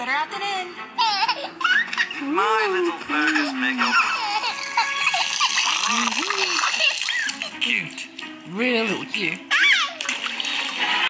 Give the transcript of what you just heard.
Better out than in. My little Fergus Miggle. Cute. Really cute.